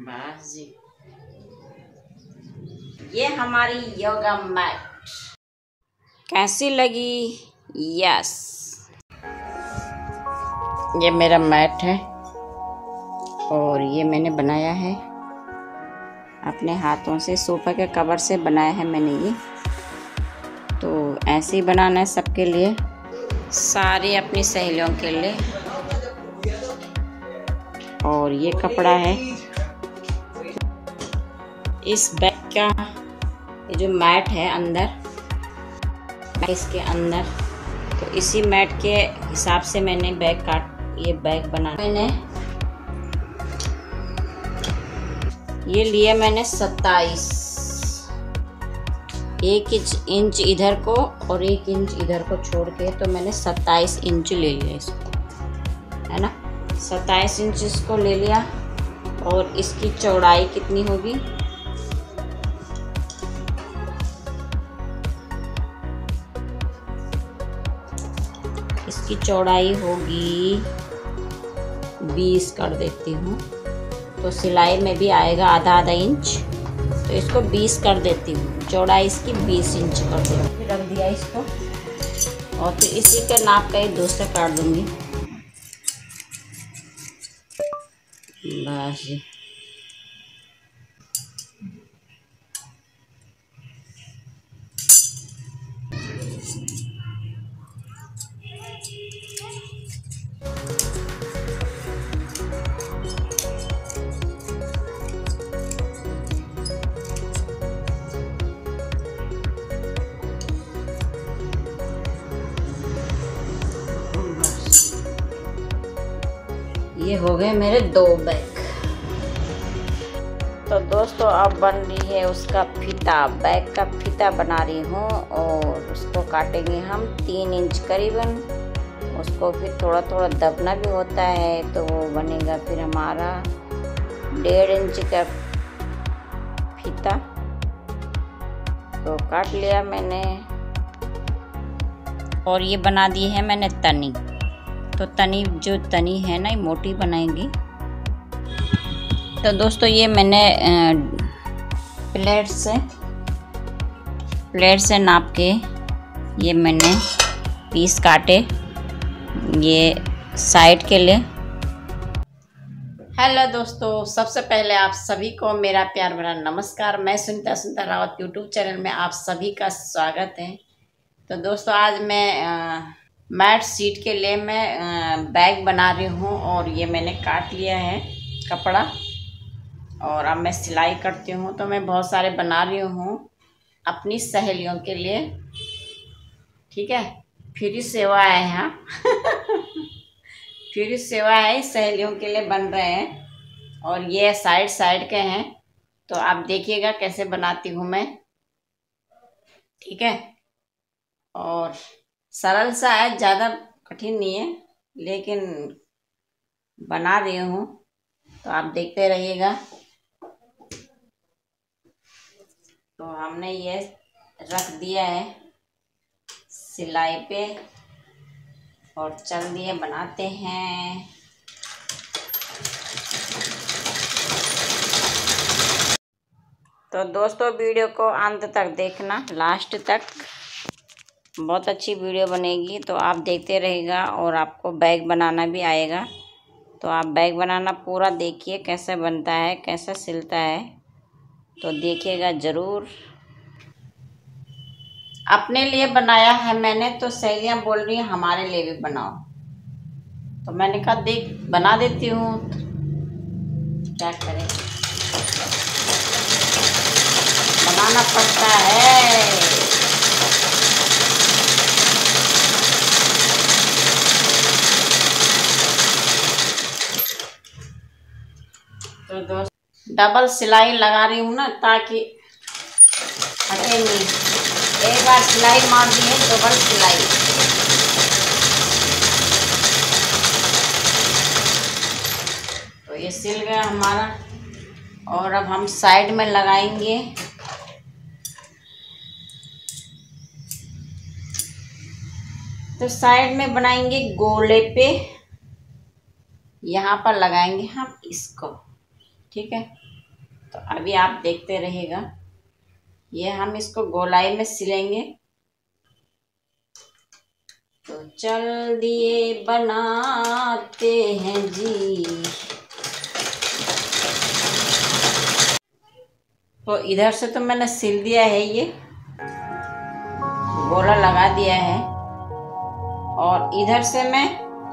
बस जी, ये हमारी योगा मैट कैसी लगी? यस, ये मेरा मैट है और ये मैंने बनाया है अपने हाथों से, सोफा के कवर से बनाया है मैंने ये। तो ऐसे ही बनाना है सबके लिए, सारी अपनी सहेलियों के लिए। और ये कपड़ा है इस बैग का, ये जो मैट है अंदर, इसके अंदर, तो इसी मैट के हिसाब से मैंने ये बैग बना। मैंने ये लिया मैंने 27, 1 इंच इधर को और 1 इंच इधर को छोड़ के, तो मैंने 27 इंच ले लिया इसको, है ना। 27 इंच इसको ले लिया। और इसकी चौड़ाई कितनी होगी? इसकी चौड़ाई होगी 20 कर देती हूँ, तो सिलाई में भी आएगा आधा इंच, तो इसको 20 कर देती हूँ। चौड़ाई इसकी 20 इंच कर देती हूँ। रख दिया इसको और फिर इसी के नाप का ही दूसरा काट दूँगी। बस ये हो गए मेरे 2 बैग। तो दोस्तों अब बन रही है उसका फीता, बैग का फीता बना रही हूँ और उसको काटेंगे हम 3 इंच करीबन। उसको फिर थोड़ा थोड़ा दबना भी होता है, तो वो बनेगा फिर हमारा 1.5 इंच का फीता। तो काट लिया मैंने और ये बना दी है मैंने तनी। तो जो तनी है ना, ये मोटी बनाएंगी। तो दोस्तों ये मैंने प्लेट से नाप के ये मैंने पीस काटे, ये साइड के लिए। हेलो दोस्तों, सबसे पहले आप सभी को मेरा प्यार भरा नमस्कार। मैं सुनीता रावत यूट्यूब चैनल में आप सभी का स्वागत है। तो दोस्तों आज मैं मैट सीट के लिए मैं बैग बना रही हूँ और ये मैंने काट लिया है कपड़ा और अब मैं सिलाई करती हूँ। तो मैं बहुत सारे बना रही हूँ अपनी सहेलियों के लिए, ठीक है। फ्री सेवा है यहाँ फ्री सेवा है, सहेलियों के लिए बन रहे हैं और ये साइड के हैं। तो आप देखिएगा कैसे बनाती हूँ मैं, ठीक है। और सरल सा है, ज़्यादा कठिन नहीं है, लेकिन बना रही हूँ तो आप देखते रहिएगा। तो हमने ये रख दिया है सिलाई पे और चल दिए बनाते हैं। तो दोस्तों वीडियो को अंत तक देखना, लास्ट तक, बहुत अच्छी वीडियो बनेगी। तो आप देखते रहिएगा और आपको बैग बनाना भी आएगा। तो आप बैग बनाना पूरा देखिए कैसे बनता है, कैसे सिलता है, तो देखिएगा ज़रूर। अपने लिए बनाया है मैंने, तो सहेलियाँ बोल रही हैं हमारे लिए भी बनाओ। तो मैंने कहा देख बना देती हूँ, क्या करें, बनाना पड़ता है। तो दोस्त डबल सिलाई लगा रही हूँ ना, ताकि हटे नहीं। एक बार सिलाई मार दी है, डबल सिलाई। तो ये सिल गया हमारा और अब हम साइड में लगाएंगे। तो साइड में बनाएंगे गोले पे, यहाँ पर लगाएंगे हम इसको, ठीक है। तो अभी आप देखते रहिएगा। ये हम इसको गोलाई में सिलेंगे। तो चल दिए बनाते हैं जी। तो इधर से तो मैंने सिल दिया है, ये गोला लगा दिया है। और इधर से मैं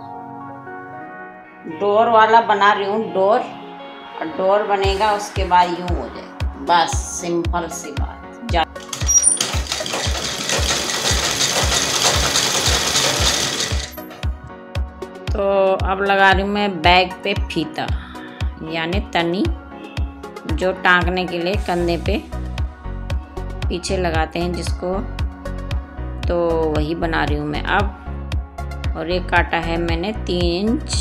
डोर वाला बना रही हूँ, डोर। और डोर बनेगा, उसके बाद यूं हो जाए। बस सिंपल सी बात। तो अब लगा रही हूँ मैं बैग पे फीता, यानी तनी, जो टांगने के लिए कंधे पे पीछे लगाते हैं जिसको, तो वही बना रही हूँ मैं अब। और ये काटा है मैंने 3 इंच।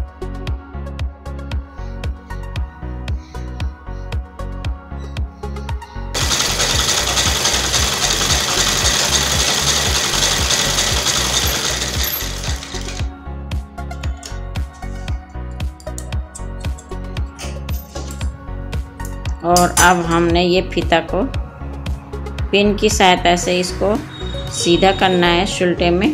और अब हमने ये फीता को पिन की सहायता से इसको सीधा करना है शुल्टे में।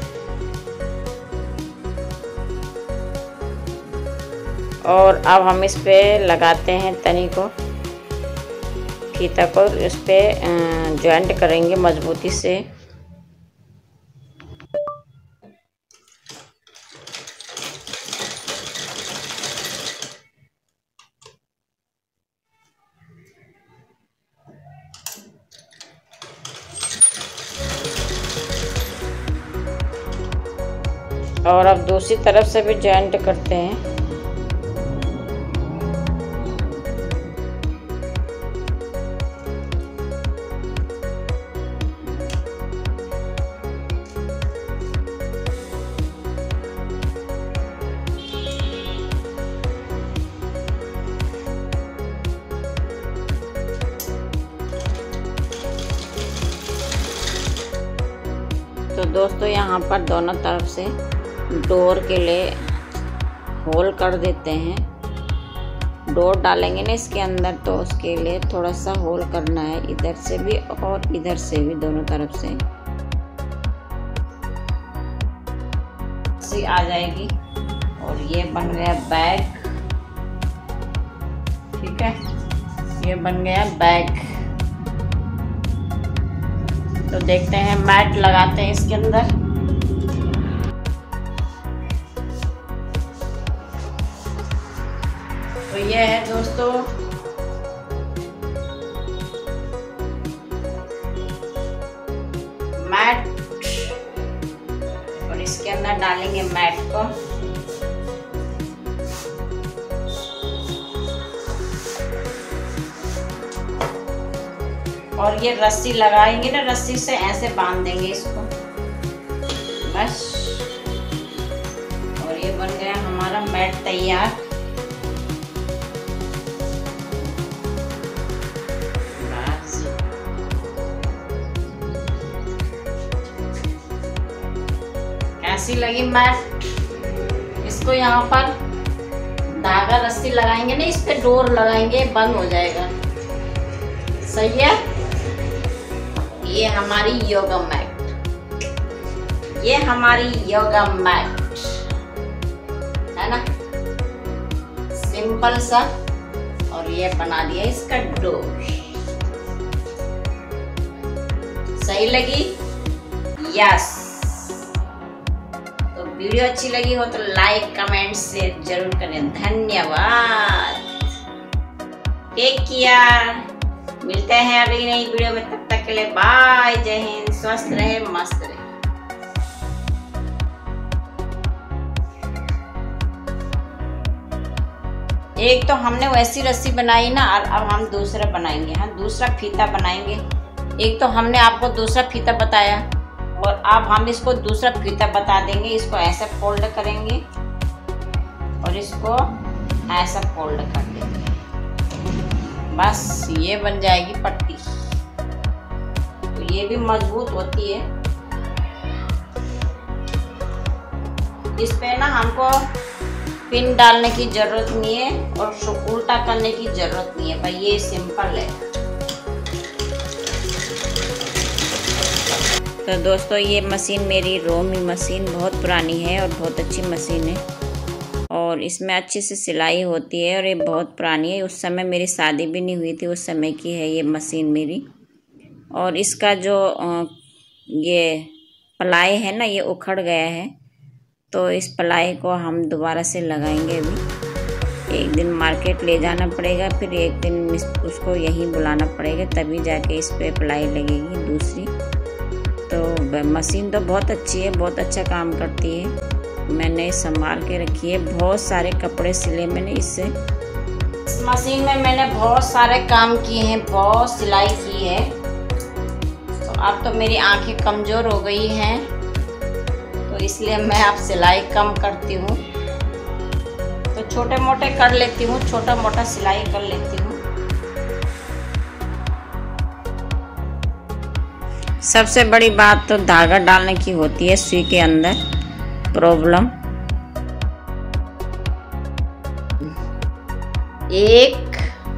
और अब हम इस पे लगाते हैं तनी को, फीता को इस पे जॉइंट करेंगे मजबूती से। और अब दूसरी तरफ से भी जॉइंट करते हैं। तो दोस्तों यहाँ पर दोनों तरफ से डोर के लिए होल कर देते हैं। डोर डालेंगे ना इसके अंदर, तो उसके लिए थोड़ा सा होल करना है, इधर से भी और इधर से भी, दोनों तरफ से ऐसी आ जाएगी। और ये बन गया बैग। ठीक है, ये बन गया बैग। तो देखते हैं, मैट लगाते हैं इसके अंदर। तो ये है दोस्तों मैट। और इसके अंदर डालेंगे मैट को। और ये रस्सी लगाएंगे ना, रस्सी से ऐसे बांध देंगे इसको, बस। और ये बन गया हमारा मैट तैयार। कैसी लगी मैट? इसको यहाँ पर धागा रस्सी लगाएंगे ना, इस पे डोर लगाएंगे, बंद हो जाएगा। सही है। ये हमारी योगा मैट, ये हमारी योगा मैट है ना, सिंपल सा। और ये बना दिया इसका डोर। सही लगी? यस। तो वीडियो अच्छी लगी हो तो लाइक कमेंट शेयर जरूर करें। धन्यवाद। Take care. मिलते हैं अभी नई वीडियो में, तब तक के लिए बाय। जय हिंद। स्वस्थ रहे, मस्त रहे। एक तो हमने वैसी रस्सी बनाई ना, और अब हम दूसरा बनाएंगे। हम दूसरा फीता बनाएंगे। एक तो हमने आपको दूसरा फीता बताया, और अब हम इसको दूसरा फीता बता देंगे। इसको ऐसे फोल्ड करेंगे और इसको ऐसा फोल्ड कर देंगे, बस ये बन जाएगी पट्टी। तो ये भी मजबूत होती है। इस पे ना हमको पिन डालने की ज़रूरत नहीं है और उल्टा करने की ज़रूरत नहीं है भाई, ये सिंपल है। तो दोस्तों ये मशीन मेरी रोमी मशीन बहुत पुरानी है और बहुत अच्छी मशीन है और इसमें अच्छी से सिलाई होती है और ये बहुत पुरानी है। उस समय मेरी शादी भी नहीं हुई थी, उस समय की है ये मशीन मेरी। और इसका जो ये पलाई है ना, ये उखड़ गया है, तो इस पलाई को हम दोबारा से लगाएंगे। अभी एक दिन मार्केट ले जाना पड़ेगा, फिर एक दिन उसको यहीं बुलाना पड़ेगा, तभी जाके इस पे पलाई लगेगी दूसरी। तो मशीन तो बहुत अच्छी है, बहुत अच्छा काम करती है। मैंने संभाल के रखी है, बहुत सारे कपड़े सिले मैंने इससे। इस मशीन में मैंने बहुत सारे काम किए हैं, बहुत सिलाई की है। तो अब तो मेरी आंखें कमज़ोर हो गई हैं, तो इसलिए मैं अब सिलाई कम करती हूँ। तो छोटे मोटे कर लेती हूँ, छोटा मोटा सिलाई कर लेती हूँ। सबसे बड़ी बात तो धागा डालने की होती है सुई के अंदर, प्रॉब्लम। 1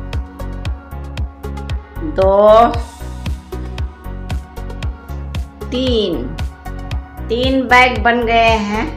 2 3 बैग बन गए हैं।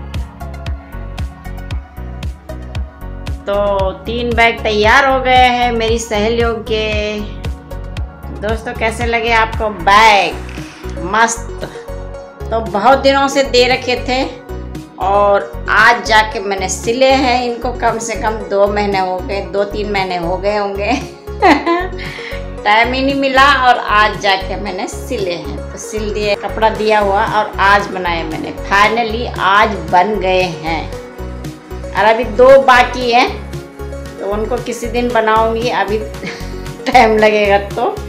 तो 3 बैग तैयार हो गए हैं मेरी सहेलियों के। दोस्तों कैसे लगे आपको बैग? मस्त। तो बहुत दिनों से दे रखे थे और आज जाके मैंने सिले हैं इनको। कम से कम 2 महीने हो गए, 2-3 महीने हो गए होंगे। टाइम ही नहीं मिला और आज जाके मैंने सिले हैं। तो सिल दिए, कपड़ा दिया हुआ और आज बनाए मैंने। फाइनली आज बन गए हैं और अभी 2 बाकी हैं, तो उनको किसी दिन बनाऊंगी, अभी टाइम लगेगा तो।